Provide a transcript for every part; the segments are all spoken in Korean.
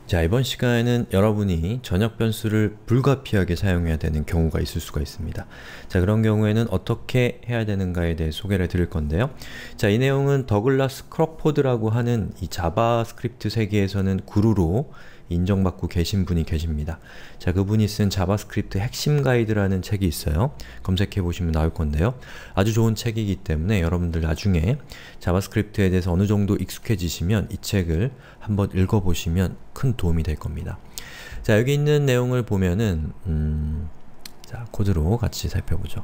자, 이번 시간에는 여러분이 전역 변수를 불가피하게 사용해야 되는 경우가 있을 수가 있습니다. 자, 그런 경우에는 어떻게 해야 되는가에 대해 소개를 드릴 건데요. 자, 이 내용은 더글라스 크로포드라고 하는 이 자바스크립트 세계에서는 구루로 인정받고 계신 분이 계십니다. 자, 그분이 쓴 자바스크립트 핵심 가이드라는 책이 있어요. 검색해 보시면 나올 건데요. 아주 좋은 책이기 때문에 여러분들 나중에 자바스크립트에 대해서 어느 정도 익숙해지시면 이 책을 한번 읽어보시면 큰 도움이 될 겁니다. 자, 여기 있는 내용을 보면은 자, 코드로 같이 살펴보죠.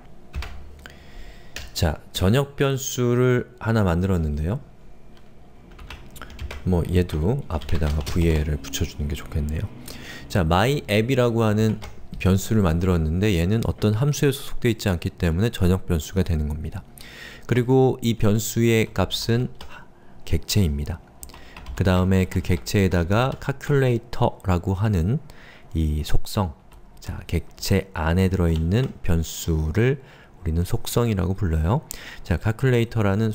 자, 전역 변수를 하나 만들었는데요. 뭐 얘도 앞에다가 VA를 붙여주는 게 좋겠네요. 자, myApp이라고 하는 변수를 만들었는데 얘는 어떤 함수에 소속되어 있지 않기 때문에 전역 변수가 되는 겁니다. 그리고 이 변수의 값은 객체입니다. 그 다음에 그 객체에다가 calculator라고 하는 이 속성, 자, 객체 안에 들어있는 변수를 우리는 속성이라고 불러요. 자, calculator라는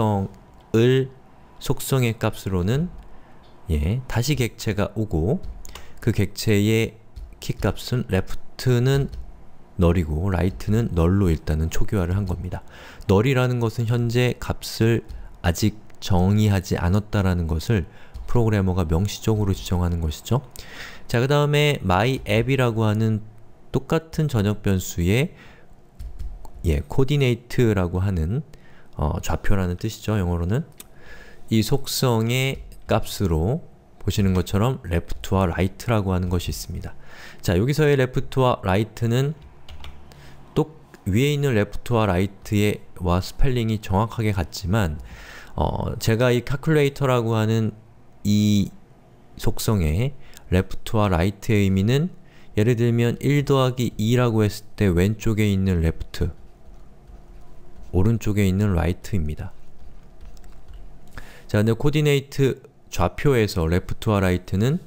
속성의 값으로는 다시 객체가 오고 그 객체의 키값은 left는 null이고 right는 null로 일단은 초기화를 한 겁니다. null이라는 것은 현재 값을 아직 정의하지 않았다라는 것을 프로그래머가 명시적으로 지정하는 것이죠. 자, 그 다음에 myApp이라고 하는 똑같은 전역 변수의 coordinate라고 하는 좌표라는 뜻이죠. 영어로는 이 속성의 값으로 보시는 것처럼 left와 right라고 하는 것이 있습니다. 자, 여기서의 left와 right는 또 위에 있는 left와 right의 스펠링이 정확하게 같지만 제가 이 calculator라고 하는 이 속성의 left와 right의 의미는 예를 들면 1 더하기 2라고 했을 때 왼쪽에 있는 left, 오른쪽에 있는 right입니다. 자, 근데 코디네이트 좌표에서 left와 right는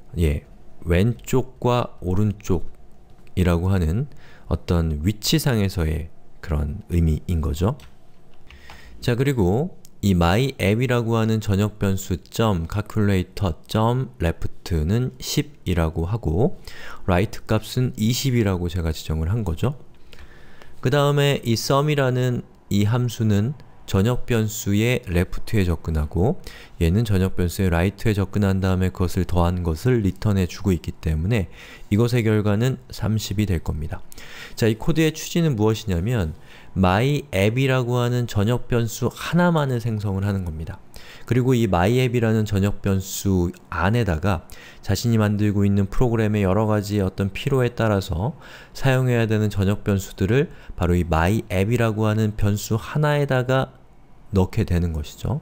왼쪽과 오른쪽이라고 하는 어떤 위치상에서의 그런 의미인 거죠. 자, 그리고 이 myApp이라고 하는 전역 변수 .calculator.left는 10이라고 하고 right 값은 20이라고 제가 지정을 한 거죠. 그 다음에 이 sum이라는 이 함수는 전역 변수의 left에 접근하고 얘는 전역 변수의 right에 접근한 다음에 그것을 더한 것을 리턴해 주고 있기 때문에 이것의 결과는 30이 될 겁니다. 자, 이 코드의 취지는 무엇이냐면 myApp이라고 하는 전역 변수 하나만을 생성을 하는 겁니다. 그리고 이 myApp이라는 전역 변수 안에다가 자신이 만들고 있는 프로그램의 여러가지 어떤 필요에 따라서 사용해야 되는 전역 변수들을 바로 이 myApp이라고 하는 변수 하나에다가 넣게 되는 것이죠.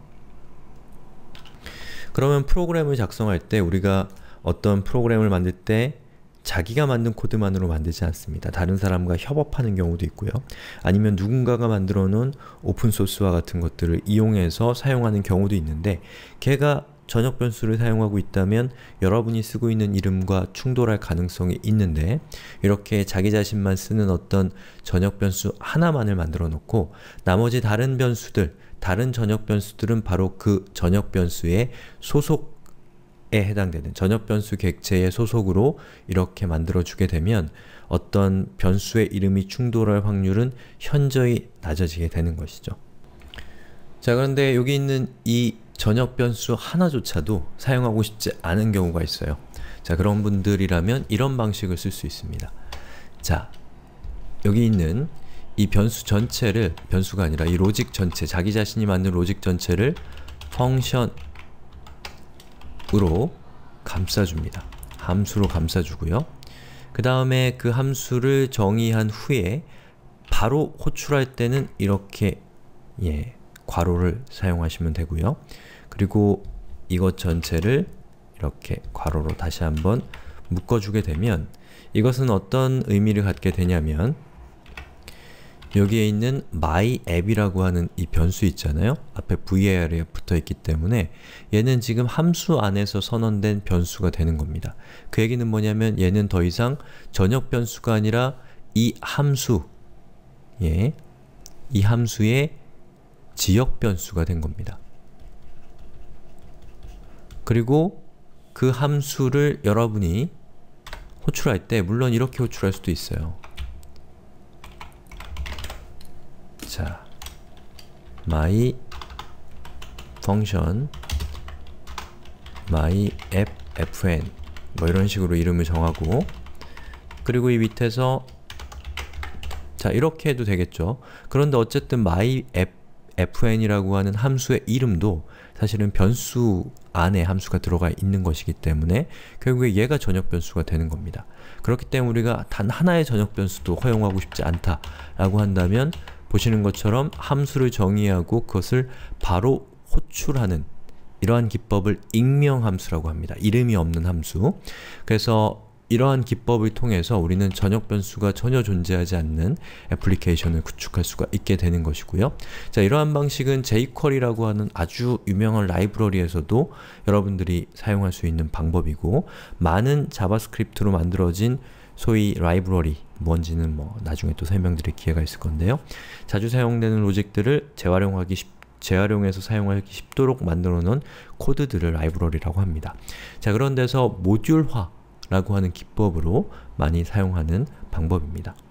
그러면 프로그램을 작성할 때 우리가 어떤 프로그램을 만들 때 자기가 만든 코드만으로 만들지 않습니다. 다른 사람과 협업하는 경우도 있고요. 아니면 누군가가 만들어 놓은 오픈소스와 같은 것들을 이용해서 사용하는 경우도 있는데 걔가 전역 변수를 사용하고 있다면 여러분이 쓰고 있는 이름과 충돌할 가능성이 있는데 이렇게 자기 자신만 쓰는 어떤 전역 변수 하나만을 만들어 놓고 나머지 다른 변수들, 다른 전역 변수들은 바로 그 전역 변수의 소속에 해당되는 전역 변수 객체의 소속으로 이렇게 만들어 주게 되면 어떤 변수의 이름이 충돌할 확률은 현저히 낮아지게 되는 것이죠. 자, 그런데 여기 있는 이 전역 변수 하나조차도 사용하고 싶지 않은 경우가 있어요. 자, 그런 분들이라면 이런 방식을 쓸 수 있습니다. 자, 여기 있는 이 변수 전체를, 변수가 아니라 이 로직 전체, 자기 자신이 만든 로직 전체를 펑션으로 감싸줍니다. 함수로 감싸주고요. 그 다음에 그 함수를 정의한 후에 바로 호출할 때는 이렇게 괄호를 사용하시면 되고요. 그리고 이것 전체를 이렇게 괄호로 다시 한번 묶어주게 되면 이것은 어떤 의미를 갖게 되냐면 여기에 있는 myApp이라고 하는 이 변수 있잖아요. 앞에 var이 붙어있기 때문에 얘는 지금 함수 안에서 선언된 변수가 되는 겁니다. 그 얘기는 뭐냐면 얘는 더 이상 전역 변수가 아니라 이 함수, 이 함수의 지역 변수가 된 겁니다. 그리고 그 함수를 여러분이 호출할 때 물론 이렇게 호출할 수도 있어요. 자, my function my app fn 뭐 이런 식으로 이름을 정하고, 그리고 이 밑에서 자 이렇게 해도 되겠죠. 그런데 어쨌든 my app fn이라고 하는 함수의 이름도 사실은 변수 안에 함수가 들어가 있는 것이기 때문에 결국에 얘가 전역 변수가 되는 겁니다. 그렇기 때문에 우리가 단 하나의 전역 변수도 허용하고 싶지 않다라고 한다면 보시는 것처럼 함수를 정의하고 그것을 바로 호출하는 이러한 기법을 익명함수라고 합니다. 이름이 없는 함수. 그래서 이러한 기법을 통해서 우리는 전역 변수가 전혀 존재하지 않는 애플리케이션을 구축할 수가 있게 되는 것이고요. 자, 이러한 방식은 jQuery라고 하는 아주 유명한 라이브러리에서도 여러분들이 사용할 수 있는 방법이고, 많은 자바스크립트로 만들어진 소위 라이브러리, 뭔지는 뭐 나중에 또 설명드릴 기회가 있을 건데요. 자주 사용되는 로직들을 재활용해서 사용하기 쉽도록 만들어 놓은 코드들을 라이브러리라고 합니다. 자, 그런 데서 모듈화 라고 하는 기법으로 많이 사용하는 방법입니다.